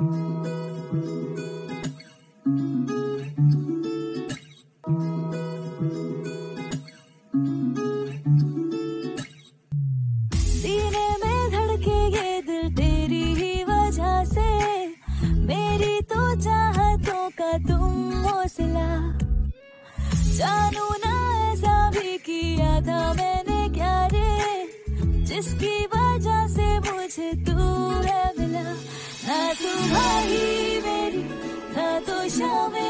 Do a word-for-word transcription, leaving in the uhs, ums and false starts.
सीने में धड़के ये दिल तेरी ही वजह से, मेरी तो चाहतों का तुम हौसला। जानू ना ऐसा भी किया था मैंने क्या रे, जिसकी वजह से मुझे तू है मिला। ना सुबह ही मेरी ना तो शाम